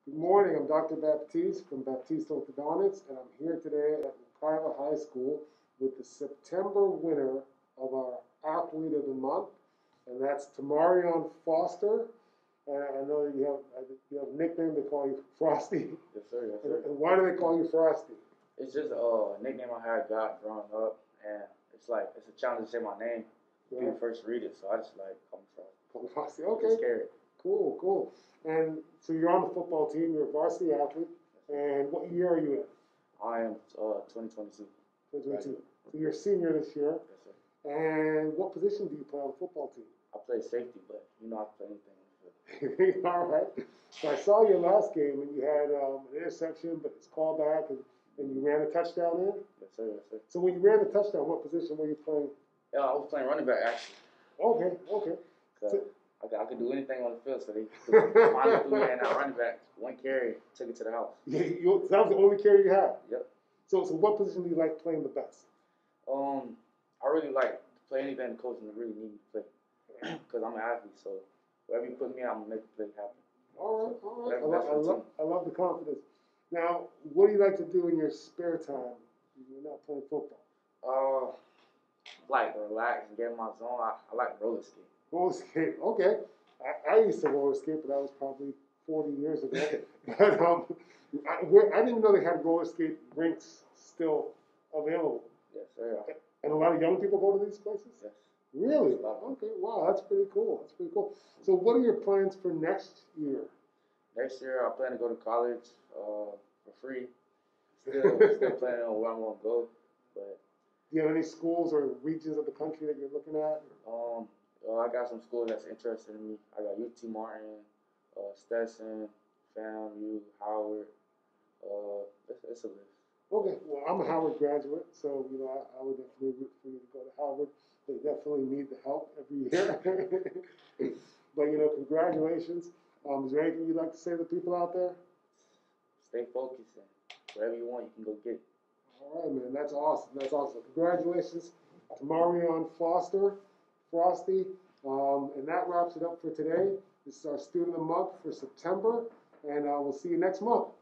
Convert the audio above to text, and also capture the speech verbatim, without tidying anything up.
Good morning, I'm Doctor Baptiste from Baptiste Orthodontics, and I'm here today at Private High School with the September winner of our Athlete of the Month, and that's Tamarion Foster. And I know you have you have a nickname, they call you Frosty. Yes, sir. Yes, And, sir. and why do they call you Frosty? It's just a nickname I had got growing up, and it's like it's a challenge to say my name. Yeah. People first read it, so I just like call me Frosty. Call you Frosty. I'm Okay. scared. Cool, cool. And so you're on the football team. You're a varsity athlete. And what year are you in? I am uh, twenty twenty-two. twenty twenty-two. So you're a senior this year. Yes, sir. And what position do you play on the football team? I play safety, but you know I can play anything on the field. All right. So I saw your last game, and you had um, an interception, but it's called back, and, and you ran a touchdown in. Yes, sir. Yes, sir. So when you ran the touchdown, what position were you playing? Yeah, I was playing running back actually. Okay, okay. So So, I could, I could do anything on the field, so they finally threw me in that running back. One carry, took it to the house. you, you, that was the only carry you had. Yep. So, so what position do you like playing the best? Um, I really like to play anything the coach really need me to play because I'm an athlete. So wherever you put me, I'm gonna make the play happen. All right, all right. I, Whatever lo- best I, for the love, I love the confidence. Now, what do you like to do in your spare time when you're not playing football? Uh, like relax and get in my zone. I, I like roller skate. Roller skate. Okay. I, I used to roller skate, but that was probably forty years ago. But um, I, where, I didn't even know they had roller skate rinks still available. Yes, sir. And a lot of young people go to these places? Yes. Really? A lot of Okay. Wow, that's pretty cool. That's pretty cool. So what are your plans for next year? Next year, I plan to go to college uh, for free. Still, still planning on where I'm gonna go, but Do you have any schools or regions of the country that you're looking at? um, uh, I got some schools that's interested in me. I got U T Martin, uh, Stetson, FAMU, Howard. Uh, it's, it's a list. Okay, well, I'm a Howard graduate, so, you know, I, I would definitely root for you to go to Howard. They definitely need the help every year. But, you know, congratulations. Um, is there anything you'd like to say to people out there? Stay focused and whatever you want, you can go get it. All right, man, that's awesome. That's awesome. Congratulations to Marion Foster, Frosty. Um, and that wraps it up for today. This is our Student of the Month for September, and uh, we'll see you next month.